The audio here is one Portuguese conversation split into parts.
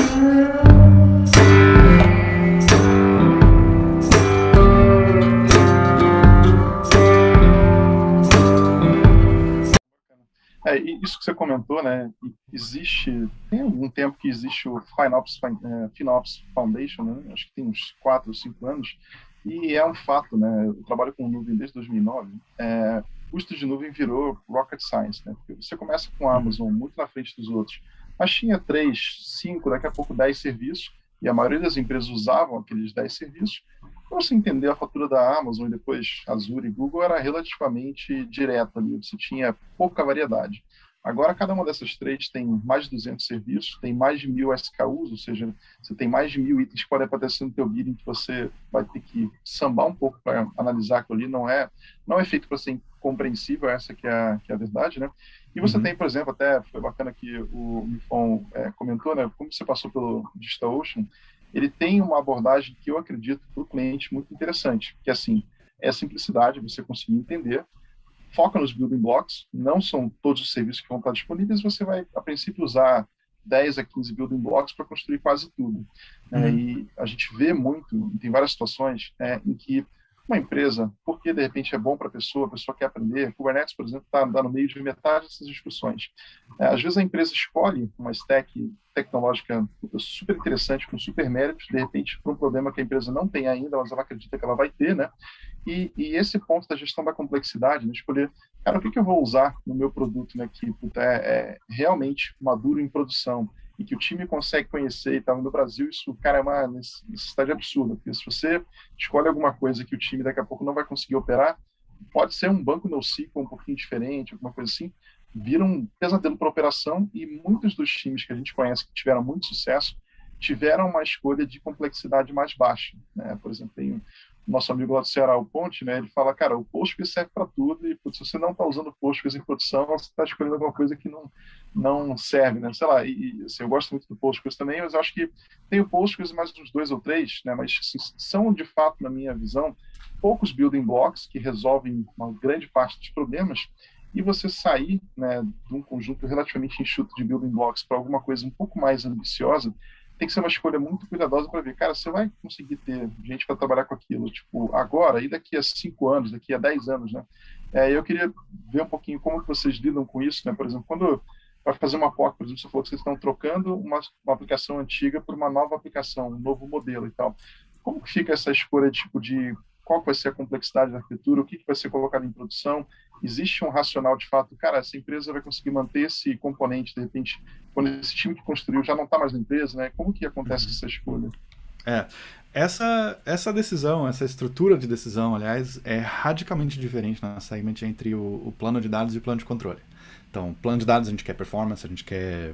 E isso que você comentou, né? Tem algum tempo que existe o FinOps Foundation, né? Acho que tem uns 4 ou 5 anos, e é um fato, né? Eu trabalho com nuvem desde 2009. Custo de nuvem virou rocket science, né? Porque você começa com a Amazon muito na frente dos outros, mas tinha 3, 5, daqui a pouco 10 serviços, e a maioria das empresas usavam aqueles 10 serviços. Para você entender a fatura da Amazon e depois Azure e Google era relativamente direta ali, você tinha pouca variedade. Agora, cada uma dessas três tem mais de 200 serviços, tem mais de 1.000 SKUs, ou seja, você tem mais de 1.000 itens que podem aparecer no teu bidding que você vai ter que sambar um pouco para analisar aquilo ali. Não é feito para ser compreensível, essa que é a verdade, né? E você tem, por exemplo, até foi bacana que o Mifon comentou, né? Como você passou pelo DigitalOcean, ele tem uma abordagem que eu acredito para o cliente muito interessante, que assim, é a simplicidade, você conseguir entender, foca nos building blocks, não são todos os serviços que vão estar disponíveis, você vai, a princípio, usar 10 a 15 building blocks para construir quase tudo. E a gente vê muito, tem várias situações em que uma empresa, porque de repente é bom para a pessoa quer aprender. Kubernetes, por exemplo, está no meio de metade dessas discussões. Às vezes a empresa escolhe uma stack tecnológica super interessante, com super méritos, de repente, por um problema que a empresa não tem ainda, mas ela acredita que ela vai ter, né? E esse ponto da gestão da complexidade, né? Escolher, cara, o que eu vou usar no meu produto, né, que é realmente maduro em produção, e que o time consegue conhecer e tal. No Brasil, isso, cara, é uma necessidade absurda, porque se você escolhe alguma coisa que o time daqui a pouco não vai conseguir operar, pode ser um banco NoSQL um pouquinho diferente, alguma coisa assim, vira um pesadelo para a operação, e muitos dos times que a gente conhece que tiveram muito sucesso tiveram uma escolha de complexidade mais baixa, né? Por exemplo, tem o nosso amigo lá do Ceará, o Ponte, né? Ele fala, cara, o Postgres serve para tudo, e se você não está usando o Postgres em produção, você está escolhendo alguma coisa que não serve, né? Sei lá, assim, eu gosto muito do Postgres também, mas eu acho que tem o Postgres mais uns 2 ou 3, né? Mas assim, são, de fato, na minha visão, poucos building blocks que resolvem uma grande parte dos problemas, e você sair, né, de um conjunto relativamente enxuto de building blocks para alguma coisa um pouco mais ambiciosa, tem que ser uma escolha muito cuidadosa para ver, cara, você vai conseguir ter gente para trabalhar com aquilo, tipo, agora, e daqui a 5 anos, daqui a 10 anos, né? Eu queria ver um pouquinho como que vocês lidam com isso, né? Por exemplo, quando vai fazer uma POC, por exemplo, você falou que vocês estão trocando uma aplicação antiga por uma nova aplicação, um novo modelo e tal. Como que fica essa escolha, tipo, de qual vai ser a complexidade da arquitetura, o que vai ser colocado em produção? Existe um racional de fato, cara, essa empresa vai conseguir manter esse componente, de repente, quando esse time que construiu já não está mais na empresa, né? Como que acontece essa escolha? Essa decisão, essa estrutura de decisão, aliás, é radicalmente diferente na Segment entre o plano de dados e o plano de controle. Então, plano de dados a gente quer performance, a gente quer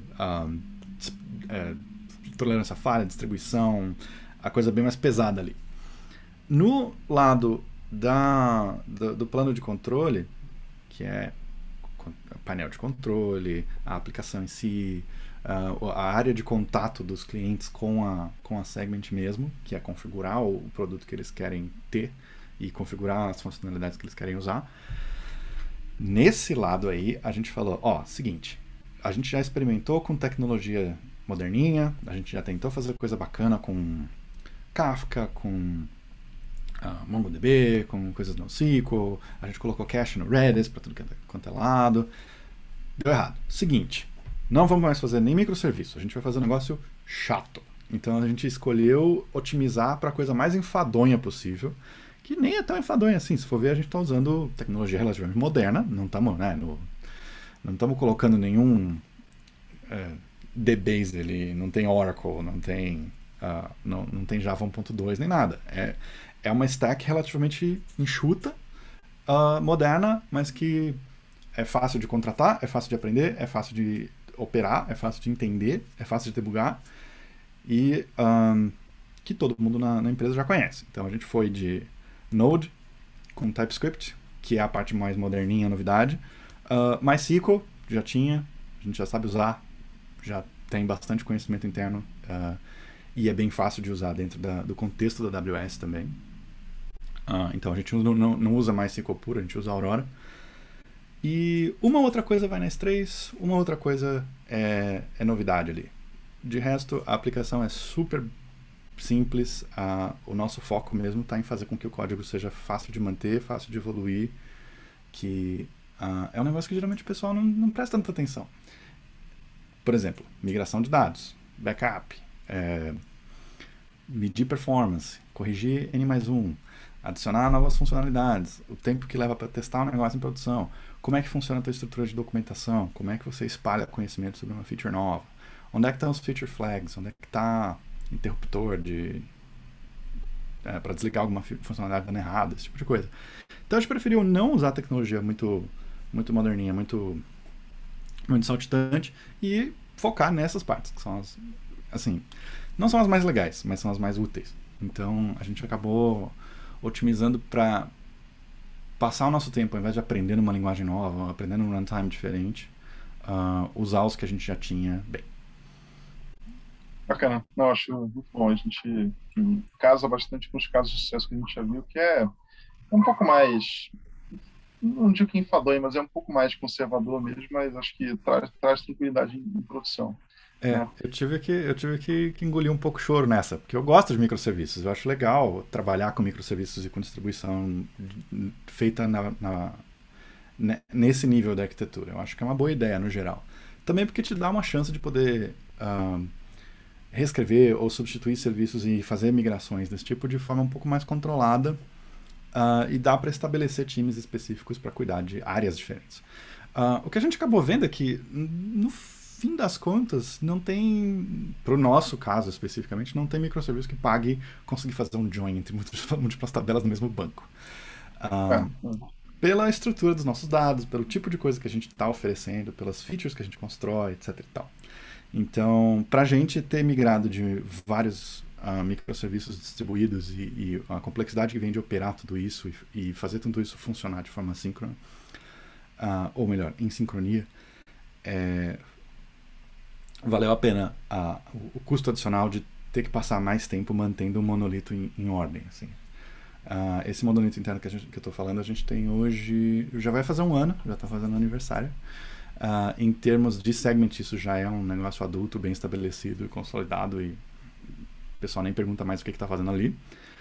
tolerância à falha, distribuição, a coisa bem mais pesada ali. No lado do plano de controle, que é painel de controle, a aplicação em si, a área de contato dos clientes com a Segment mesmo, que é configurar o produto que eles querem ter e configurar as funcionalidades que eles querem usar. Nesse lado aí, a gente falou, seguinte, a gente já experimentou com tecnologia moderninha, a gente já tentou fazer coisa bacana com Kafka, com MongoDB, com coisas no NoSQL, a gente colocou cache no Redis para tudo quanto é lado. Deu errado. Seguinte, não vamos mais fazer nem microserviço, a gente vai fazer um negócio chato. Então a gente escolheu otimizar para a coisa mais enfadonha possível, que nem é tão enfadonha assim. Se for ver, a gente está usando tecnologia relativamente moderna, não estamos não estamos colocando nenhum DBase ali, não tem Oracle, não tem Java 1.2 nem nada. É uma stack relativamente enxuta, moderna, mas que é fácil de contratar, é fácil de aprender, é fácil de operar, é fácil de entender, é fácil de debugar e que todo mundo na empresa já conhece. Então a gente foi de Node com TypeScript, que é a parte mais moderninha, novidade. MySQL já tinha, a gente já sabe usar, já tem bastante conhecimento interno e é bem fácil de usar dentro do contexto da AWS também. Então a gente não usa mais SQL puro, a gente usa Aurora. E uma outra coisa vai na S3, uma outra coisa é novidade ali. de resto, a aplicação é super simples. O nosso foco mesmo está em fazer com que o código seja fácil de manter, fácil de evoluir, que é um negócio que geralmente o pessoal não presta tanta atenção. Por exemplo, migração de dados, backup, medir performance, corrigir N+1, adicionar novas funcionalidades, o tempo que leva para testar um negócio em produção, como é que funciona a tua estrutura de documentação, como é que você espalha conhecimento sobre uma feature nova, onde é que estão os feature flags, onde é que está interruptor para desligar alguma funcionalidade dando errado, esse tipo de coisa. Então a gente preferiu não usar tecnologia muito moderninha, muito saltitante e focar nessas partes, que são as, assim, não são as mais legais, mas são as mais úteis. Então a gente acabou otimizando para passar o nosso tempo, ao invés de aprender uma linguagem nova, aprendendo um runtime diferente, usar os que a gente já tinha bem. Bacana. Não, acho muito bom. A gente casa bastante com os casos de sucesso que a gente já viu, que é um pouco mais, não digo que enfadonho, mas é um pouco mais conservador mesmo, mas acho que traz tranquilidade em produção. Né? Eu tive que engolir um pouco o choro nessa, porque eu gosto de microserviços, eu acho legal trabalhar com microserviços e com distribuição feita nesse nível da arquitetura. Eu acho que é uma boa ideia no geral. Também porque te dá uma chance de poder reescrever ou substituir serviços e fazer migrações desse tipo de forma um pouco mais controlada, e dá para estabelecer times específicos para cuidar de áreas diferentes. O que a gente acabou vendo é que, no fim das contas, não tem, pro nosso caso especificamente, não tem microserviço que pague conseguir fazer um join entre múltiplas tabelas no mesmo banco. Pela estrutura dos nossos dados, pelo tipo de coisa que a gente está oferecendo, pelas features que a gente constrói, etc. e tal. Então, para a gente ter migrado de vários microserviços distribuídos e a complexidade que vem de operar tudo isso e fazer tudo isso funcionar de forma síncrona, ou melhor, em sincronia, valeu a pena o custo adicional de ter que passar mais tempo mantendo o monolito em ordem. Assim. Esse monolito interno que eu estou falando, a gente tem hoje, já vai fazer um ano, já está fazendo aniversário. Em termos de segment, isso já é um negócio adulto, bem estabelecido e consolidado, e o pessoal nem pergunta mais o que está fazendo ali.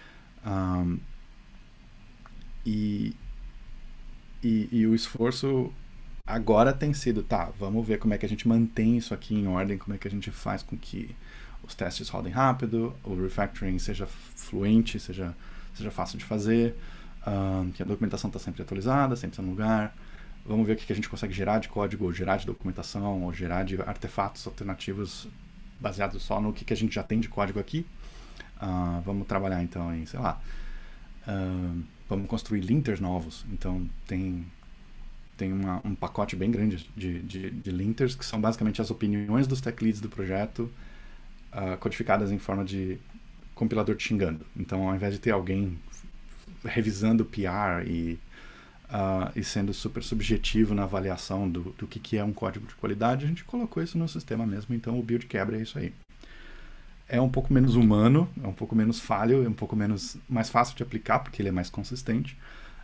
E o esforço agora tem sido, vamos ver como é que a gente mantém isso aqui em ordem, como é que a gente faz com que os testes rodem rápido, o refactoring seja fluente, seja fácil de fazer, que a documentação está sempre atualizada, sempre no lugar. Vamos ver o que a gente consegue gerar de código, ou gerar de documentação, ou gerar de artefatos alternativos baseados só no que a gente já tem de código aqui. Vamos trabalhar então em, sei lá, vamos construir linters novos. Então tem um pacote bem grande de linters, que são basicamente as opiniões dos tech leads do projeto, codificadas em forma de compilador te xingando. Então, ao invés de ter alguém revisando o PR e sendo super subjetivo na avaliação do que é um código de qualidade, a gente colocou isso no sistema mesmo. Então, o build quebra é isso aí. É um pouco menos humano, é um pouco menos falho, é um pouco mais fácil de aplicar, porque ele é mais consistente.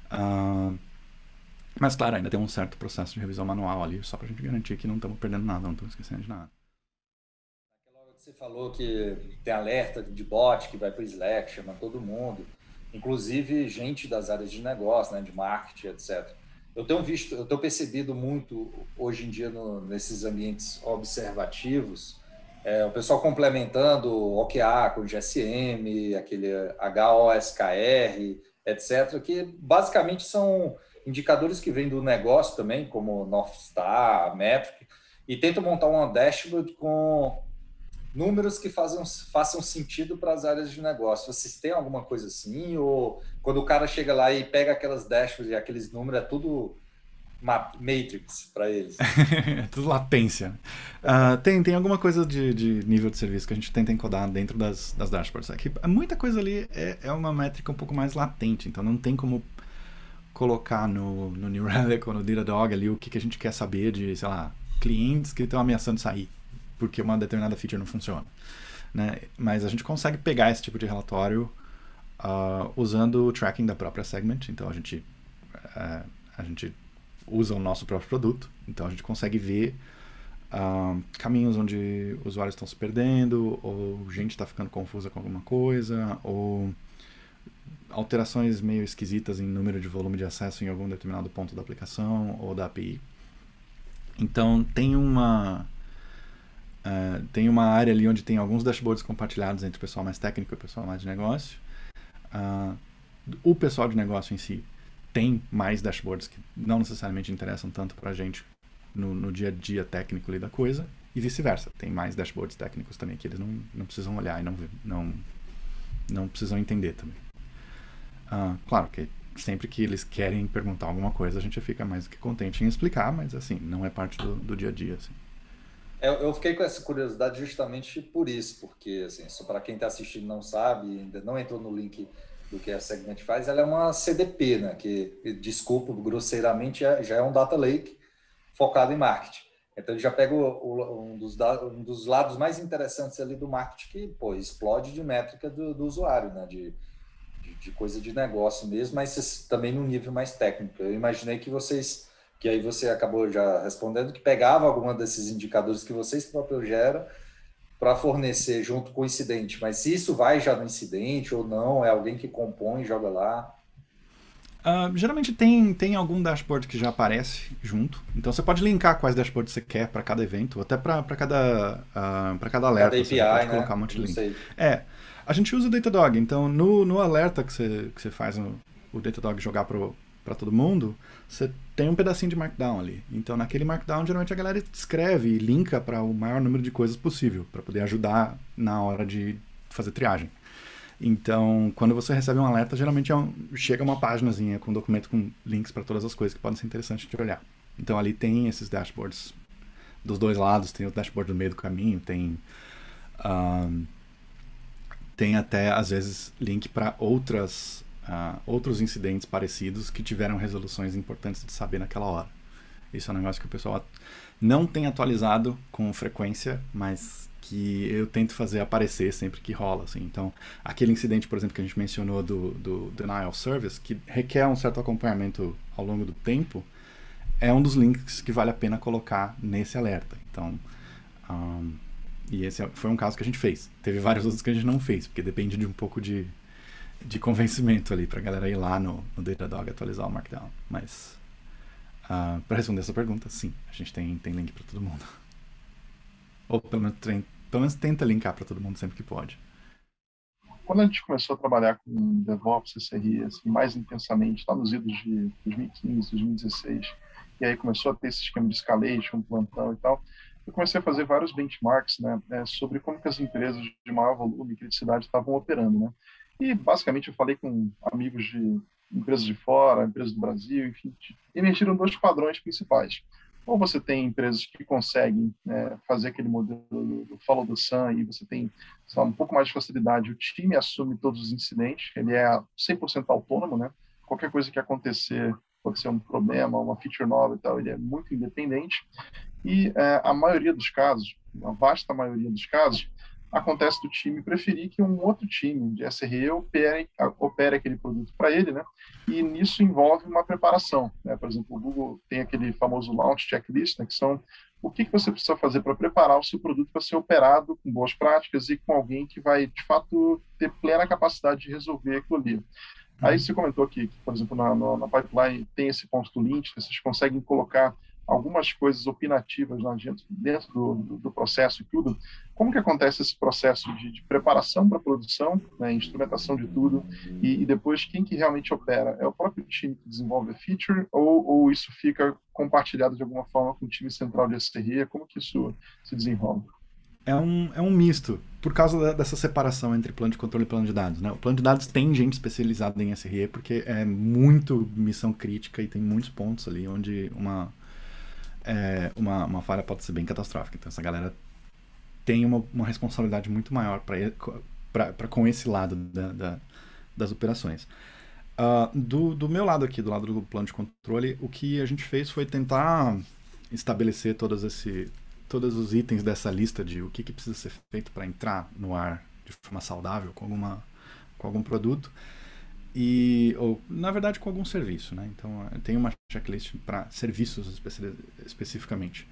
Mas, claro, ainda tem um certo processo de revisão manual ali, só pra gente garantir que não estamos perdendo nada, não estamos esquecendo de nada. Aquela hora que você falou que tem alerta de bot que vai para o Slack, chama todo mundo, inclusive gente das áreas de negócio, né, de marketing, etc. Eu tenho percebido muito hoje em dia nesses ambientes observativos, o pessoal complementando o OKR com o GSM, aquele HOSKR, etc., que basicamente são indicadores que vêm do negócio também, como North Star, Metric, e tentam montar uma dashboard com números que façam sentido para as áreas de negócio. Vocês têm alguma coisa assim? Ou quando o cara chega lá e pega aquelas dashboards e aqueles números, é tudo matrix para eles? É tudo latência. Tem alguma coisa de nível de serviço que a gente tenta encodar dentro das dashboards. Muita coisa ali é uma métrica um pouco mais latente, então não tem como colocar no New Relic ou no Datadog ali o que a gente quer saber de, sei lá, clientes que estão ameaçando sair porque uma determinada feature não funciona, né? Mas a gente consegue pegar esse tipo de relatório usando o tracking da própria Segment. Então a gente usa o nosso próprio produto, então a gente consegue ver caminhos onde usuários estão se perdendo, ou gente está ficando confusa com alguma coisa, ou alterações meio esquisitas em número de volume de acesso em algum determinado ponto da aplicação ou da API. Então tem uma área ali onde tem alguns dashboards compartilhados entre o pessoal mais técnico e o pessoal mais de negócio. O pessoal de negócio em si tem mais dashboards que não necessariamente interessam tanto para a gente no dia a dia técnico ali da coisa, e vice-versa. Tem mais dashboards técnicos também que eles não precisam olhar e não precisam entender também. Claro que sempre que eles querem perguntar alguma coisa, a gente fica mais do que contente em explicar, mas assim, não é parte do dia a dia. Assim. Eu fiquei com essa curiosidade justamente por isso, porque, assim, só para quem está assistindo não sabe, ainda não entrou no link do que a Segment faz, ela é uma CDP, né? Que, desculpa, grosseiramente, já é um data lake focado em marketing. Então, ele já pega um dos lados mais interessantes ali do marketing, que, pô, explode de métrica do usuário, né? De coisa de negócio mesmo, mas também num nível mais técnico. Eu imaginei que aí você acabou já respondendo, que pegava alguma desses indicadores que vocês próprios geram para fornecer junto com o incidente. Mas se isso vai já no incidente ou não, é alguém que compõe, joga lá? Geralmente tem algum dashboard que já aparece junto. Então você pode linkar quais dashboards você quer para cada evento, ou até para cada alerta. Cada API, você pode né? colocar um monte de link. A gente usa o Datadog. Então no alerta que você faz o Datadog jogar para todo mundo, você tem um pedacinho de Markdown ali. Então naquele Markdown, geralmente a galera escreve e linka para o maior número de coisas possível, para poder ajudar na hora de fazer triagem. Então, quando você recebe um alerta, geralmente chega uma páginazinha com um documento com links para todas as coisas que podem ser interessantes de olhar. Então, ali tem esses dashboards dos dois lados, tem o dashboard no meio do caminho, tem até, às vezes, link para outros incidentes parecidos que tiveram resoluções importantes de saber naquela hora. Isso é um negócio que o pessoal não tem atualizado com frequência, mas que eu tento fazer aparecer sempre que rola, assim. Então, aquele incidente, por exemplo, que a gente mencionou do Denial of Service, que requer um certo acompanhamento ao longo do tempo, é um dos links que vale a pena colocar nesse alerta. Então, e esse foi um caso que a gente fez. Teve vários outros que a gente não fez, porque depende de um pouco de convencimento ali, pra galera ir lá no Datadog atualizar o Markdown. Mas, para responder essa pergunta, sim, a gente tem link para todo mundo. Ou pelo menos tenta linkar para todo mundo sempre que pode. Quando a gente começou a trabalhar com DevOps, SRE, assim, mais intensamente, lá nos idos de 2015, 2016, e aí começou a ter esse esquema de escalation, plantão e tal, eu comecei a fazer vários benchmarks, né, sobre como que as empresas de maior volume e criticidade estavam operando, né. E, basicamente, eu falei com amigos de empresas de fora, empresas do Brasil, enfim, emergiram dois padrões principais. Ou você tem empresas que conseguem fazer aquele modelo do follow the sun e você tem um pouco mais de facilidade, o time assume todos os incidentes, ele é 100% autônomo, né? Qualquer coisa que acontecer, pode ser um problema, uma feature nova e tal, ele é muito independente. E a maioria dos casos, a vasta maioria dos casos, acontece do time preferir que um outro time de SRE opere aquele produto para ele, né? E nisso envolve uma preparação, né? Por exemplo, o Google tem aquele famoso launch checklist, né? Que são o que você precisa fazer para preparar o seu produto para ser operado com boas práticas e com alguém que vai, de fato, ter plena capacidade de resolver aquilo ali. Aí você comentou aqui que, por exemplo, na pipeline tem esse ponto do lint, que vocês conseguem colocar algumas coisas opinativas lá dentro do processo e tudo. Como que acontece esse processo de preparação para a produção, né, instrumentação de tudo, e depois quem que realmente opera? É o próprio time que desenvolve a feature ou isso fica compartilhado de alguma forma com o time central de SRE? Como que isso se desenrola? É um misto, por causa dessa separação entre plano de controle e plano de dados, né? O plano de dados tem gente especializada em SRE porque é muito missão crítica e tem muitos pontos ali onde uma falha pode ser bem catastrófica. Então essa galera tem uma responsabilidade muito maior com esse lado das operações. Do meu lado aqui, do lado do plano de controle, o que a gente fez foi tentar estabelecer todos os itens dessa lista de o que precisa ser feito para entrar no ar de forma saudável com algum produto. Ou, na verdade, com algum serviço, né? Então, tem uma checklist para serviços especificamente.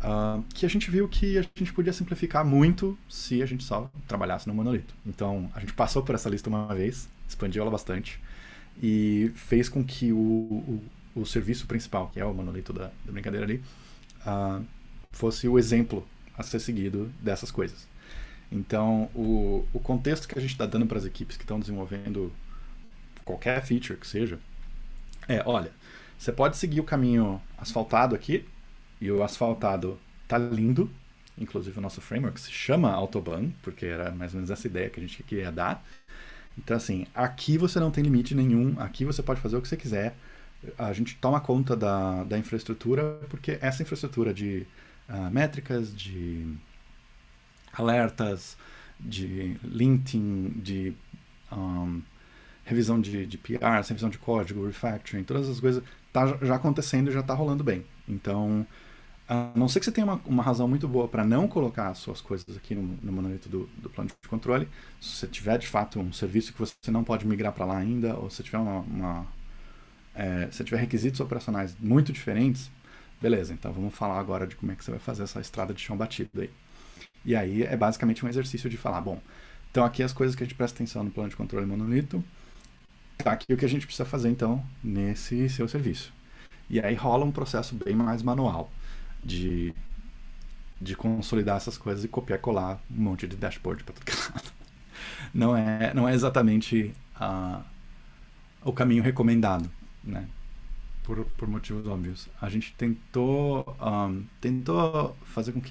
que a gente viu que a gente podia simplificar muito se a gente só trabalhasse no monolito. Então, a gente passou por essa lista uma vez, expandiu ela bastante, e fez com que o serviço principal, que é o monolito da brincadeira ali, fosse o exemplo a ser seguido dessas coisas. Então, o contexto que a gente está dando para as equipes que estão desenvolvendo qualquer feature que seja, olha, você pode seguir o caminho asfaltado aqui, e o asfaltado tá lindo, inclusive o nosso framework se chama Autobahn, porque era mais ou menos essa ideia que a gente queria dar. Então, assim, aqui você não tem limite nenhum, aqui você pode fazer o que você quiser, a gente toma conta da infraestrutura, porque essa infraestrutura de métricas, de alertas, de linting, de revisão de PRs, revisão de código, refactoring, todas as coisas tá já acontecendo e já está rolando bem. Então, a não ser que você tenha uma razão muito boa para não colocar as suas coisas aqui no monolito do plano de controle, se você tiver de fato um serviço que você não pode migrar para lá ainda, ou se tiver se tiver requisitos operacionais muito diferentes, beleza, então vamos falar agora de como é que você vai fazer essa estrada de chão batido aí. E aí é basicamente um exercício de falar, bom, então aqui as coisas que a gente presta atenção no plano de controle monolito, tá aqui o que a gente precisa fazer então nesse seu serviço. E aí rola um processo bem mais manual de consolidar essas coisas e copiar e colar um monte de dashboard para tudo que é lado. Não é exatamente o caminho recomendado, né? Por motivos óbvios. A gente tentou fazer com que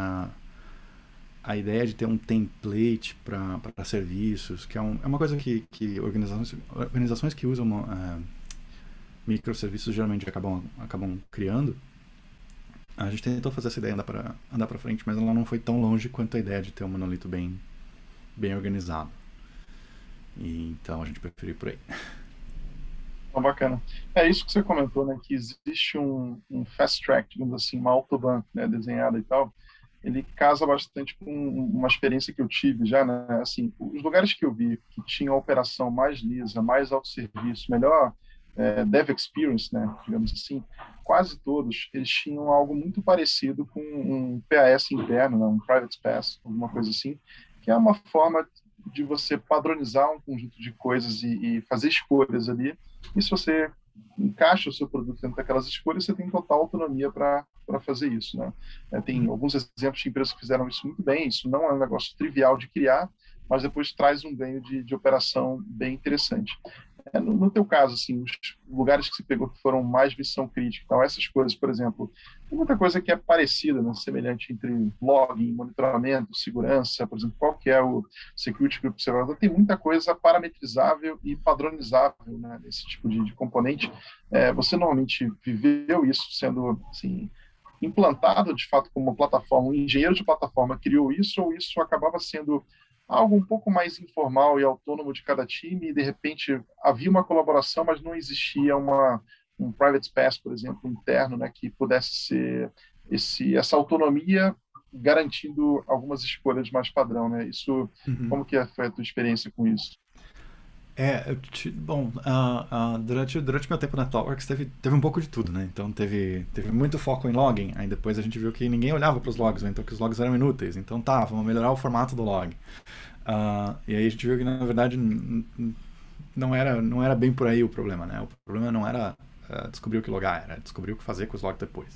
a ideia de ter um template para serviços, que é uma coisa que organizações que usam microserviços geralmente acabam criando. A gente tentou fazer essa ideia andar para frente, mas ela não foi tão longe quanto a ideia de ter um monolito bem organizado. E então a gente preferiu por aí. Bacana. É isso que você comentou, né? Que existe um fast track, digamos assim, uma autobahn, né, desenhada e tal. Ele casa bastante com uma experiência que eu tive já, né? Assim, os lugares que eu vi que tinham a operação mais lisa, mais autosserviço, melhor dev experience, né? Digamos assim, quase todos eles tinham algo muito parecido com um PAS interno, né? Um private pass, alguma coisa assim, que é uma forma de você padronizar um conjunto de coisas e fazer escolhas ali. E se você encaixa o seu produto dentro daquelas escolhas, você tem total autonomia para fazer isso, né? Tem alguns exemplos de empresas que fizeram isso muito bem. Isso não é um negócio trivial de criar, mas depois traz um ganho de operação bem interessante. No teu caso, assim, os lugares que você pegou que foram mais missão crítica, então essas coisas, por exemplo, tem muita coisa que é parecida, né, semelhante entre login, monitoramento, segurança, por exemplo, qual que é o security group observador, tem muita coisa parametrizável e padronizável, né, nesse tipo de componente. Você normalmente viveu isso sendo, assim, implantado de fato como uma plataforma, um engenheiro de plataforma criou isso, ou isso acabava sendo algo um pouco mais informal e autônomo de cada time, e de repente havia uma colaboração, mas não existia um private pass, por exemplo, interno, né, que pudesse ser essa autonomia garantindo algumas escolhas mais padrão, né? Isso, como que foi a tua experiência com isso? Bom, durante meu tempo na Thoughtworks teve um pouco de tudo, né? Então teve muito foco em logging, aí depois a gente viu que ninguém olhava para os logs, então que os logs eram inúteis, então vamos melhorar o formato do log. E aí a gente viu que na verdade não era bem por aí o problema, né? O problema não era descobrir o que logar, era descobrir o que fazer com os logs depois.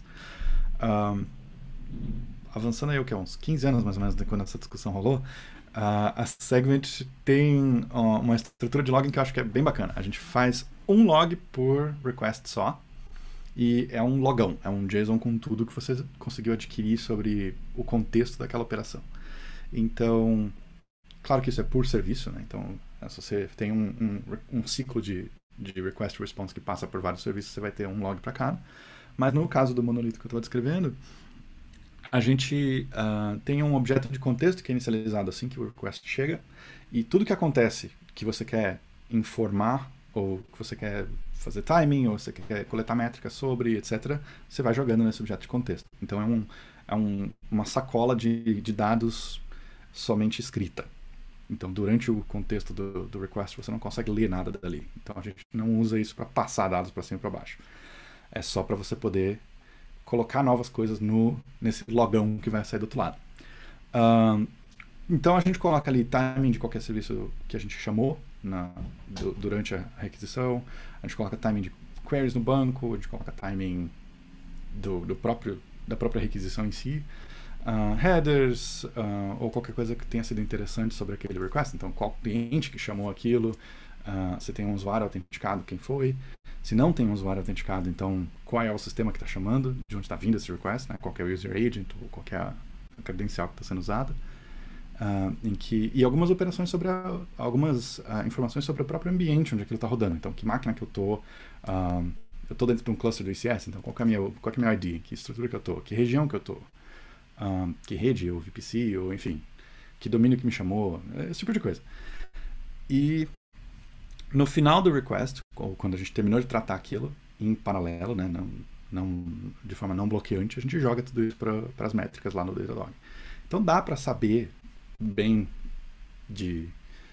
Avançando aí uns 15 anos mais ou menos quando essa discussão rolou, a Segment tem uma estrutura de login que eu acho que é bem bacana. A gente faz um log por request só, e é um logão, é um JSON com tudo que você conseguiu adquirir sobre o contexto daquela operação. Então, claro que isso é por serviço, né? Então, se você tem um ciclo de request response que passa por vários serviços, você vai ter um log para cada. Mas no caso do monolito que eu estou descrevendo, a gente tem um objeto de contexto que é inicializado assim que o request chega, e tudo que acontece que você quer informar, ou que você quer fazer timing, ou você quer coletar métricas sobre, etc., você vai jogando nesse objeto de contexto. Então é uma sacola de dados somente escrita. Então, durante o contexto do request, você não consegue ler nada dali. Então, a gente não usa isso para passar dados para cima e para baixo. É só para você poder colocar novas coisas nesse logão que vai sair do outro lado. Então a gente coloca ali timing de qualquer serviço que a gente chamou durante a requisição, a gente coloca timing de queries no banco, a gente coloca timing da própria requisição em si, headers, ou qualquer coisa que tenha sido interessante sobre aquele request. Então, qual cliente que chamou aquilo, se tem um usuário autenticado, quem foi. Se não tem um usuário autenticado, então qual é o sistema que está chamando, de onde está vindo esse request, né? Qual é o user agent, ou qual é a credencial que está sendo usada. E algumas operações sobre algumas informações sobre o próprio ambiente onde aquilo está rodando. Então, que máquina que eu estou. Eu estou dentro de um cluster do ICS, então qual é meu ID, que estrutura que eu estou, que região que eu estou, que rede, ou VPC, ou enfim, que domínio que me chamou, esse tipo de coisa. E no final do request, ou quando a gente terminou de tratar aquilo, em paralelo, né, de forma não bloqueante, a gente joga tudo isso para as métricas lá no Datadog. Então dá para saber bem de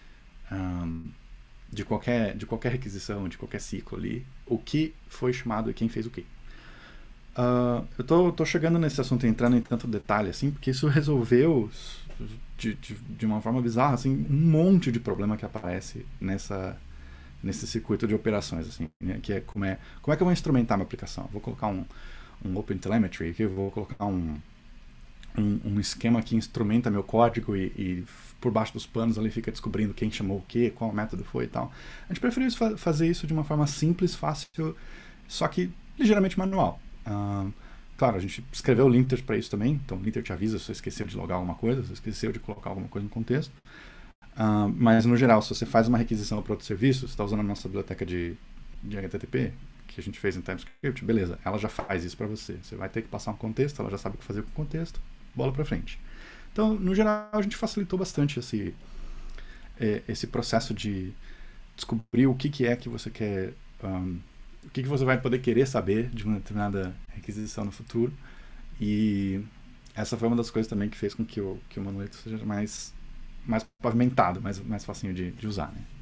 qualquer requisição, de qualquer ciclo ali, o que foi chamado e quem fez o quê. Eu tô chegando nesse assunto e entrando em tanto detalhe, assim, porque isso resolveu, de uma forma bizarra, assim, um monte de problema que aparece nesse circuito de operações, assim, né, que é como é que eu vou instrumentar minha aplicação? Eu vou colocar um OpenTelemetry aqui, eu vou colocar um esquema que instrumenta meu código e por baixo dos panos ali fica descobrindo quem chamou o quê, qual método foi e tal. A gente preferiu fazer isso de uma forma simples, fácil, só que ligeiramente manual. Claro, a gente escreveu linters para isso também, então o linter te avisa se você esqueceu de logar alguma coisa, se você esqueceu de colocar alguma coisa no contexto. Mas no geral, se você faz uma requisição para outro serviço, você está usando a nossa biblioteca de HTTP, que a gente fez em TypeScript, beleza, ela já faz isso para você. Você vai ter que passar um contexto, ela já sabe o que fazer com o contexto, bola para frente. Então, no geral, a gente facilitou bastante esse processo de descobrir o que é que você quer, o que você vai poder querer saber de uma determinada requisição no futuro. E essa foi uma das coisas também que fez com que o monolito seja mais pavimentado, mais facinho de usar, né?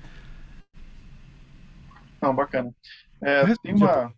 Não, bacana. Tem uma...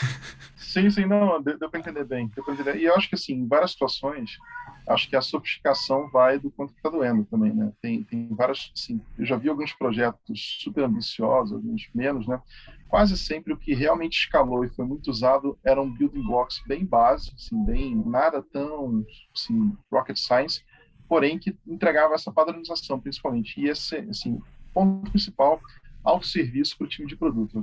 Sim, não, deu para entender bem. E eu acho que, assim, em várias situações, acho que a sofisticação vai do quanto está doendo também, né? Tem várias, assim, eu já vi alguns projetos super ambiciosos, alguns menos, né? Quase sempre o que realmente escalou e foi muito usado eram building blocks bem básicos, assim, bem, nada tão, assim, rocket science, porém que entregava essa padronização, principalmente. E esse, assim, ponto principal, autosserviço para o time de produto.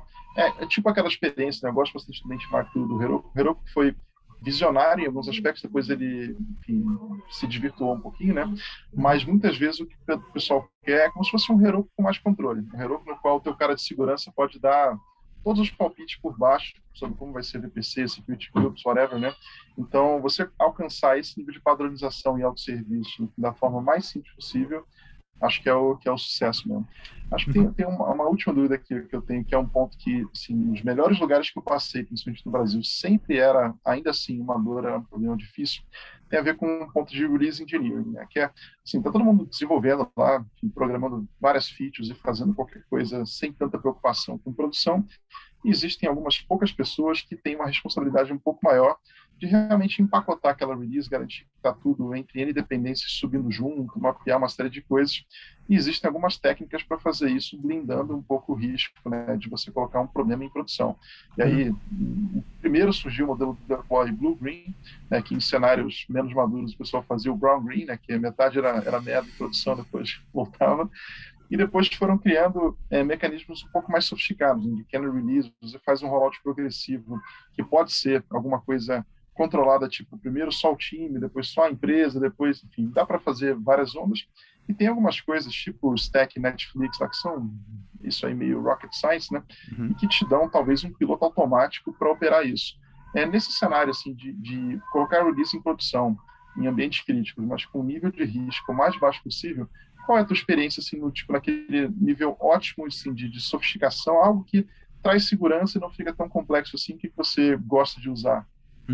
É tipo aquela experiência, né? Eu gosto bastante do benchmark do Heroku. O Heroku foi visionário em alguns aspectos, depois ele, enfim, se desvirtuou um pouquinho, né? Mas muitas vezes o que o pessoal quer é como se fosse um Heroku com mais controle. Um Heroku no qual o teu cara de segurança pode dar todos os palpites por baixo sobre como vai ser VPC, security groups, whatever, né? Então, você alcançar esse nível de padronização e autosserviço da forma mais simples possível, acho que é o sucesso mesmo. Acho que tem uma última dúvida que eu tenho, que é um ponto que, assim, os melhores lugares que eu passei, principalmente no Brasil, sempre era, ainda assim, uma dor, era um problema difícil, tem a ver com um ponto de release engineering, né? Que é, assim, tá todo mundo desenvolvendo lá, enfim, programando várias features e fazendo qualquer coisa sem tanta preocupação com produção, e existem algumas poucas pessoas que têm uma responsabilidade um pouco maior de realmente empacotar aquela release, garantir que está tudo entre N dependências subindo junto, mapear uma série de coisas. E existem algumas técnicas para fazer isso, blindando um pouco o risco, né, de você colocar um problema em produção. E aí, primeiro surgiu o modelo do deploy blue-green, né, que em cenários menos maduros o pessoal fazia o brown-green, né, que metade era merda em produção, depois voltava. E depois foram criando mecanismos um pouco mais sofisticados, em pequeno release, você faz um rollout progressivo, que pode ser alguma coisa controlada, tipo, primeiro só o time, depois só a empresa, depois, enfim, dá para fazer várias ondas. E tem algumas coisas, tipo o Stack Netflix, lá, que são isso aí meio rocket science, né? E que te dão, talvez, um piloto automático para operar isso. Nesse cenário, assim, de colocar o release em produção, em ambientes críticos, mas com o nível de risco o mais baixo possível, qual é a tua experiência, assim, naquele nível ótimo, assim, de sofisticação, algo que traz segurança e não fica tão complexo assim, que você gosta de usar?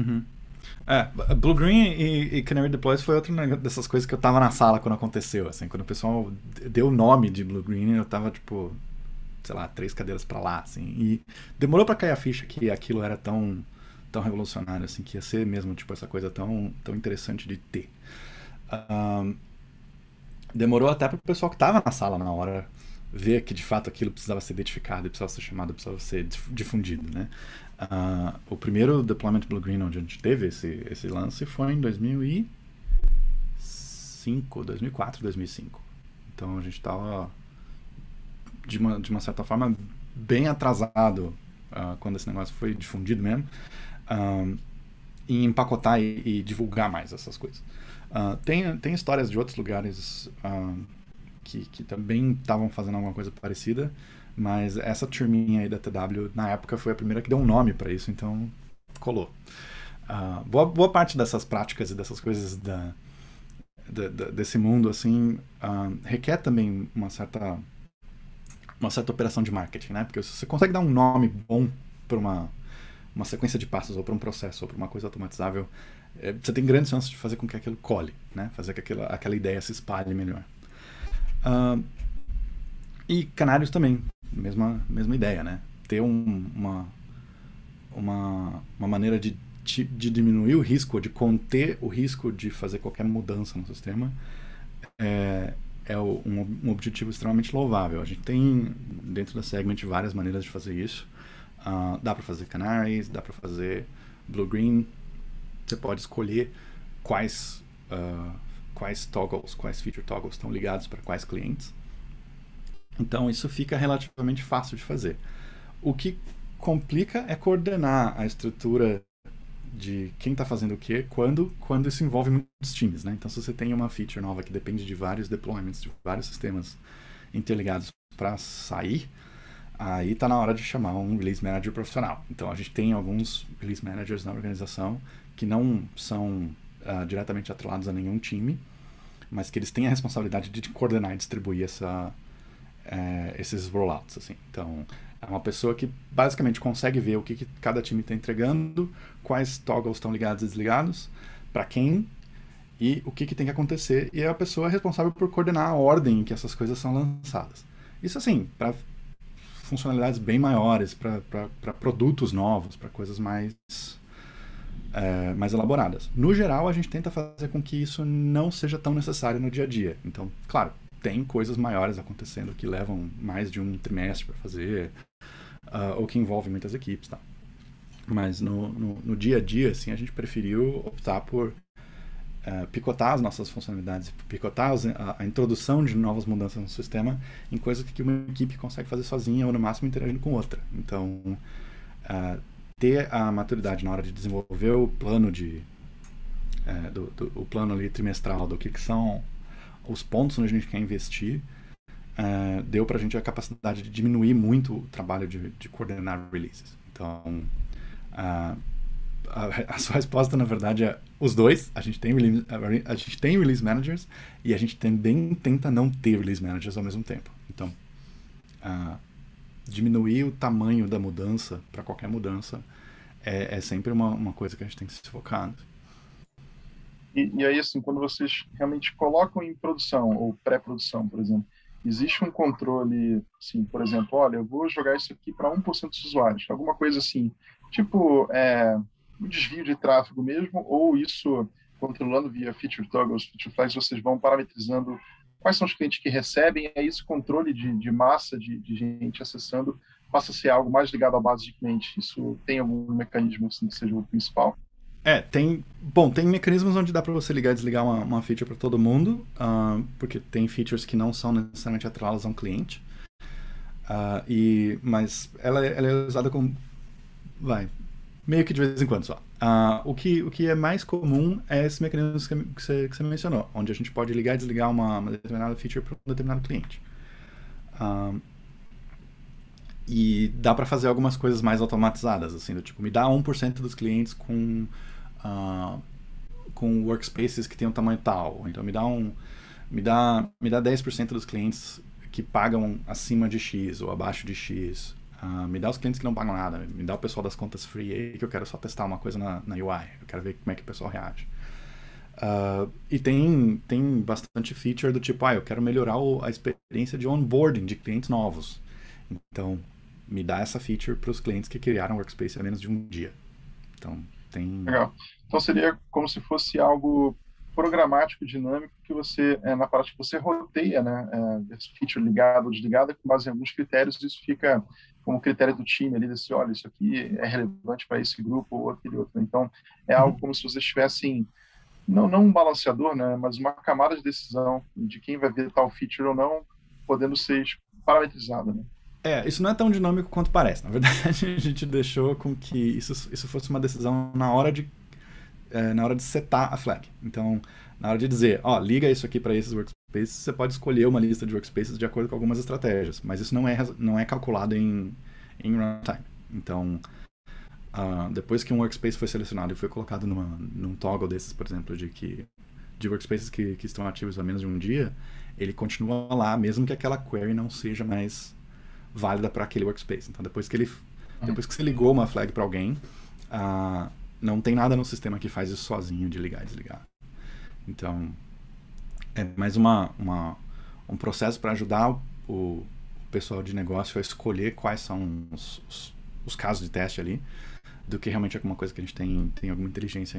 Blue Green e Canary Deploys foi outra dessas coisas que eu tava na sala quando aconteceu, assim, quando o pessoal deu o nome de Blue Green, eu tava, tipo, sei lá, 3 cadeiras pra lá, assim, e demorou pra cair a ficha que aquilo era tão tão revolucionário, assim, que ia ser mesmo, tipo, essa coisa tão, tão interessante de ter. Um, Demorou até para o pessoal que estava na sala na hora ver que de fato aquilo precisava ser identificado, precisava ser chamado, precisava ser difundido, né? O primeiro deployment Blue Green onde a gente teve esse lance foi em 2004, 2005. Então a gente estava de uma certa forma bem atrasado quando esse negócio foi difundido mesmo, em empacotar e divulgar mais essas coisas. Tem histórias de outros lugares que também estavam fazendo alguma coisa parecida, mas essa turminha aí da TW na época foi a primeira que deu um nome para isso, então colou. Boa parte dessas práticas e dessas coisas desse mundo assim requer também uma certa operação de marketing, né? Porque se você consegue dar um nome bom para uma sequência de passos ou para um processo ou para uma coisa automatizável, você tem grandes chances de fazer com que aquilo cole, né? Fazer que aquela ideia se espalhe melhor. E canários também, mesma ideia, né? Ter uma maneira de diminuir o risco, de conter o risco de fazer qualquer mudança no sistema é um objetivo extremamente louvável. A gente tem dentro da Segment várias maneiras de fazer isso. Dá para fazer canaries, dá para fazer blue-green. Você pode escolher quais toggles, quais feature toggles estão ligados para quais clientes. Então isso fica relativamente fácil de fazer. O que complica é coordenar a estrutura de quem está fazendo o que, quando isso envolve muitos times, né? Então se você tem uma feature nova que depende de vários deployments, de vários sistemas interligados para sair, aí está na hora de chamar um Release Manager profissional. Então a gente tem alguns Release Managers na organização que não são diretamente atrelados a nenhum time, mas que eles têm a responsabilidade de coordenar e distribuir esses rollouts, assim. Então é uma pessoa que basicamente consegue ver o que cada time está entregando, quais toggles estão ligados e desligados, para quem e o que tem que acontecer, e é a pessoa responsável por coordenar a ordem em que essas coisas são lançadas. Isso assim, para funcionalidades bem maiores, para produtos novos, para coisas mais elaboradas. No geral, a gente tenta fazer com que isso não seja tão necessário no dia a dia. Então, claro, tem coisas maiores acontecendo que levam mais de um trimestre para fazer, ou que envolvem muitas equipes, tá? Mas no dia a dia, assim, a gente preferiu optar por picotar as nossas funcionalidades, picotar a introdução de novas mudanças no sistema em coisas que uma equipe consegue fazer sozinha ou no máximo interagindo com outra. Então, ter a maturidade na hora de desenvolver o plano o plano ali trimestral do que são os pontos onde a gente quer investir, deu pra gente a capacidade de diminuir muito o trabalho de coordenar releases. Então, a sua resposta, na verdade, é os dois. A gente tem release managers e a gente também tenta não ter release managers ao mesmo tempo. Então, diminuir o tamanho da mudança para qualquer mudança é sempre uma coisa que a gente tem que se focar. E aí, assim, quando vocês realmente colocam em produção ou pré-produção, por exemplo, existe um controle, assim, por exemplo, olha, eu vou jogar isso aqui para 1% dos usuários, alguma coisa assim, tipo um desvio de tráfego mesmo, ou isso, controlando via feature toggles, feature flags, vocês vão parametrizando quais são os clientes que recebem, e aí esse controle de massa de gente acessando passa a ser algo mais ligado à base de clientes. Isso tem algum mecanismo assim que seja o principal? Tem mecanismos onde dá para você ligar e desligar uma feature para todo mundo, porque tem features que não são necessariamente atreladas a um cliente, mas ela é usada como meio que de vez em quando só. O que é mais comum é esse mecanismo que você mencionou, onde a gente pode ligar e desligar uma determinada feature para um determinado cliente. E dá para fazer algumas coisas mais automatizadas, assim, do tipo, me dá 1% dos clientes com workspaces que tem um tamanho tal. Então me dá 10% dos clientes que pagam acima de X ou abaixo de X. Me dá os clientes que não pagam nada. Me dá o pessoal das contas free aí, que eu quero só testar uma coisa na UI. Eu quero ver como é que o pessoal reage. E tem bastante feature do tipo, eu quero melhorar a experiência de onboarding de clientes novos. Então, me dá essa feature para os clientes que criaram workspace há menos de um dia. Então, tem... Legal. Então seria como se fosse algo programático, dinâmico, que você, na parte que você roteia, né, esse feature ligado ou desligado, com base em alguns critérios, isso fica como critério do time ali, desse, olha, isso aqui é relevante para esse grupo ou aquele outro. Então, é algo como se vocês tivessem, não um balanceador, né, mas uma camada de decisão de quem vai ver tal feature ou não, podendo ser parametrizada, né? Isso não é tão dinâmico quanto parece. Na verdade, a gente deixou com que isso fosse uma decisão na hora de setar a flag. Então, na hora de dizer, liga isso aqui para esses workspaces, você pode escolher uma lista de workspaces de acordo com algumas estratégias, mas isso não é calculado em runtime. Então, depois que um workspace foi selecionado e foi colocado num toggle desses, por exemplo, de workspaces que estão ativos há menos de um dia, ele continua lá, mesmo que aquela query não seja mais válida para aquele workspace. Então, depois que você ligou uma flag para alguém, não tem nada no sistema que faz isso sozinho, de ligar e desligar. Então, é mais um processo para ajudar o pessoal de negócio a escolher quais são os casos de teste ali, do que realmente alguma coisa que a gente tem alguma inteligência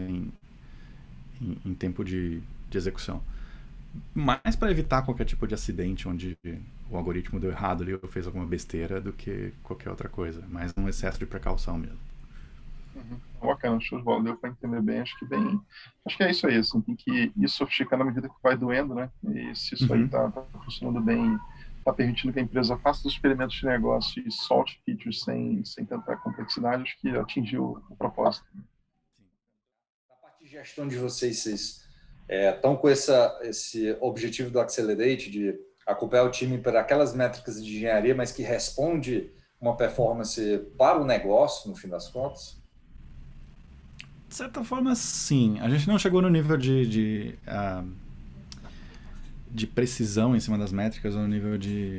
em tempo de execução. Mais para evitar qualquer tipo de acidente onde o algoritmo deu errado ali ou fez alguma besteira do que qualquer outra coisa. Mais um excesso de precaução mesmo. Bacana, show de bola, deu para entender bem, acho que é isso aí, assim, tem que ir sofisticando à medida que vai doendo, né, e se isso aí tá funcionando bem, tá permitindo que a empresa faça os experimentos de negócio e solte features sem tanta complexidade, acho que atingiu o propósito. Na parte de gestão de vocês estão com esse objetivo do Accelerate de acompanhar o time para aquelas métricas de engenharia, mas que responde uma performance para o negócio, no fim das contas? De certa forma, sim. A gente não chegou no nível de precisão em cima das métricas, ou no nível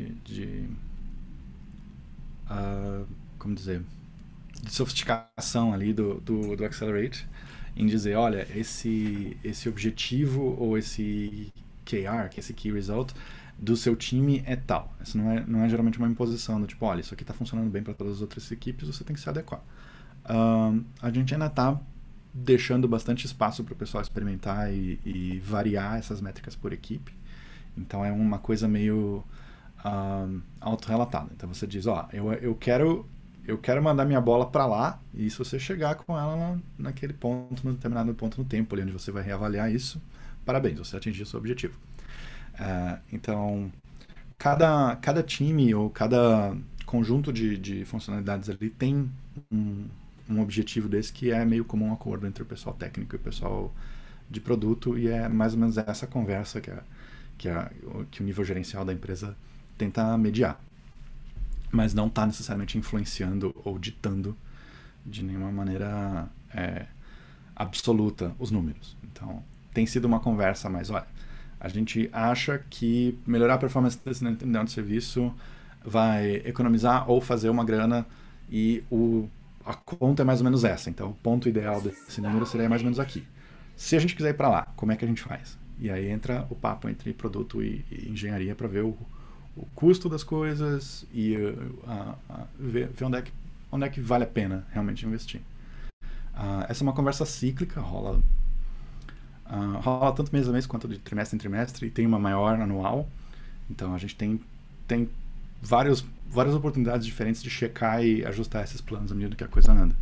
como dizer, de sofisticação ali do Accelerate, em dizer, olha, esse objetivo ou esse KR, que é esse Key Result, do seu time é tal. Isso não é geralmente uma imposição do tipo, olha, isso aqui está funcionando bem para todas as outras equipes, você tem que se adequar. A gente ainda está deixando bastante espaço para o pessoal experimentar e variar essas métricas por equipe. Então é uma coisa meio autorrelatada. Então você diz, eu quero mandar minha bola para lá, e se você chegar com ela naquele ponto, num determinado ponto no tempo, ali onde você vai reavaliar isso, parabéns, você atingiu o seu objetivo. Então, cada time ou cada conjunto de funcionalidades ali tem um objetivo desse que é meio comum acordo entre o pessoal técnico e o pessoal de produto, e é mais ou menos essa conversa que o nível gerencial da empresa tenta mediar, mas não está necessariamente influenciando ou ditando de nenhuma maneira absoluta os números. Então, tem sido uma conversa mais, olha, a gente acha que melhorar a performance desse determinado serviço vai economizar ou fazer uma grana, e a conta é mais ou menos essa. Então, o ponto ideal desse número seria mais ou menos aqui. Se a gente quiser ir para lá, como é que a gente faz? E aí entra o papo entre produto e engenharia para ver o custo das coisas e ver onde é que vale a pena realmente investir. Essa é uma conversa cíclica, rola tanto mês a mês quanto de trimestre em trimestre, e tem uma maior anual. Então a gente tem várias oportunidades diferentes de checar e ajustar esses planos à medida que a coisa anda.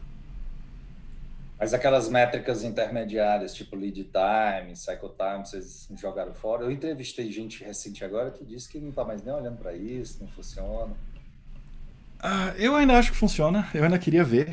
Mas aquelas métricas intermediárias, tipo lead time, cycle time, vocês jogaram fora? Eu entrevistei gente recente agora que disse que não está mais nem olhando para isso, não funciona. Eu ainda acho que funciona, eu ainda queria ver.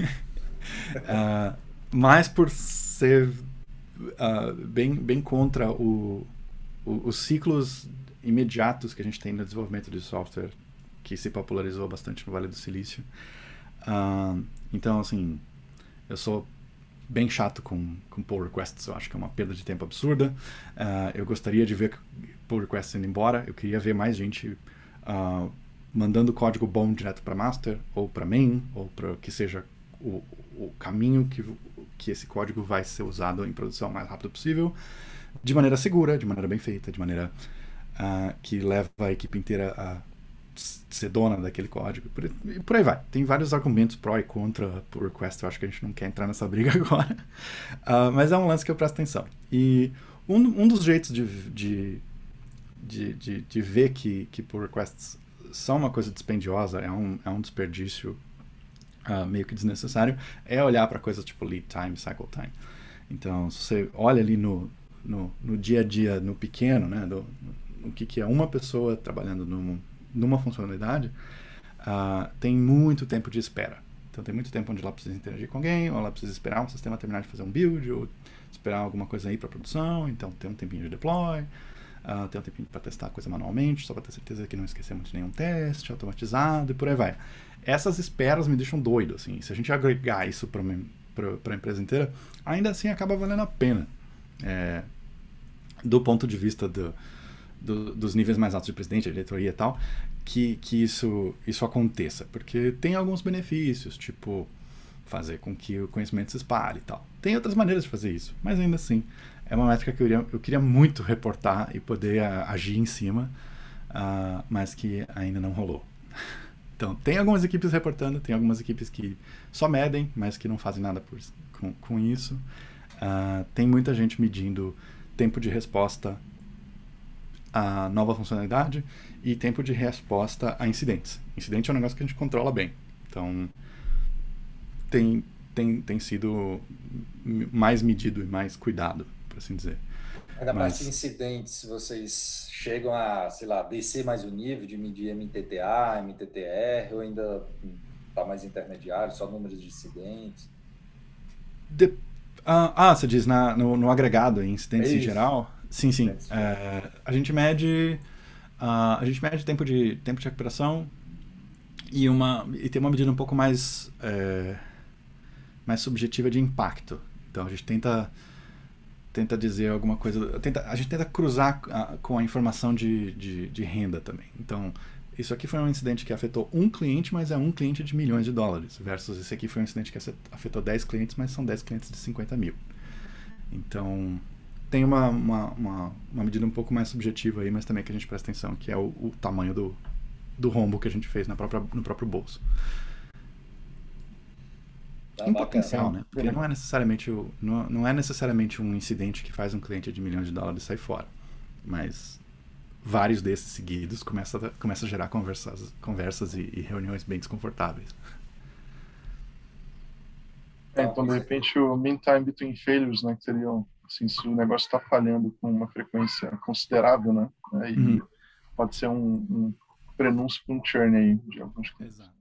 Mas por ser bem contra os ciclos imediatos que a gente tem no desenvolvimento de software, que se popularizou bastante no Vale do Silício. Então, assim, eu sou bem chato com pull requests, eu acho que é uma perda de tempo absurda. Eu gostaria de ver pull requests indo embora, eu queria ver mais gente mandando código bom direto para master, ou para main, ou para que seja o caminho que esse código vai ser usado em produção o mais rápido possível, de maneira segura, de maneira bem feita, de maneira que leva a equipe inteira a ser dona daquele código. E por aí vai. Tem vários argumentos pró e contra por request. Eu acho que a gente não quer entrar nessa briga agora. Mas é um lance que eu presto atenção. E um dos jeitos de ver que pull requests são uma coisa dispendiosa, é um desperdício meio que desnecessário, é olhar para coisas tipo lead time, cycle time. Então, se você olha ali no dia a dia, no pequeno, né, no que é uma pessoa trabalhando numa funcionalidade, tem muito tempo de espera. Então, tem muito tempo onde ela precisa interagir com alguém, ou ela precisa esperar um sistema terminar de fazer um build, ou esperar alguma coisa aí para produção. Então, tem um tempinho de deploy, tem um tempinho para testar a coisa manualmente, só para ter certeza que não esquecemos de nenhum teste automatizado, e por aí vai. Essas esperas me deixam doido, assim. Se a gente agregar isso para a empresa inteira, ainda assim acaba valendo a pena. Do ponto de vista dos níveis mais altos de presidente, de diretoria e tal, que isso aconteça. Porque tem alguns benefícios, tipo fazer com que o conhecimento se espalhe e tal. Tem outras maneiras de fazer isso, mas ainda assim é uma métrica que eu queria muito reportar e poder agir em cima, mas que ainda não rolou. Então, tem algumas equipes reportando, tem algumas equipes que só medem, mas que não fazem nada com isso. Tem muita gente medindo tempo de resposta a nova funcionalidade e tempo de resposta a incidentes. Incidente é um negócio que a gente controla bem. Então, tem sido mais medido e mais cuidado, por assim dizer. Na parte de incidentes, vocês chegam a, sei lá, descer mais o nível de medir MTTA, MTTR, ou ainda está mais intermediário, só números de incidentes? Você diz no agregado, em incidentes em geral? Sim. A gente mede tempo de recuperação e tem uma medida um pouco mais subjetiva de impacto. Então a gente tenta dizer alguma coisa, a gente tenta cruzar com a informação de renda também. Então, isso aqui foi um incidente que afetou um cliente, mas é um cliente de milhões de dólares, versus esse aqui foi um incidente que afetou 10 clientes, mas são 10 clientes de 50 mil. Então, tem uma medida um pouco mais subjetiva aí, mas também que a gente presta atenção, que é o tamanho do rombo que a gente fez no próprio bolso. Em potencial, né? Porque não é necessariamente um incidente que faz um cliente de milhões de dólares sair fora. Mas vários desses seguidos começa a gerar conversas e reuniões bem desconfortáveis. Então, de repente, o mean time between failures, né, que seriam, assim, se o negócio está falhando com uma frequência considerável, né, e pode ser um prenúncio para um churn aí de alguns clientes. Exato.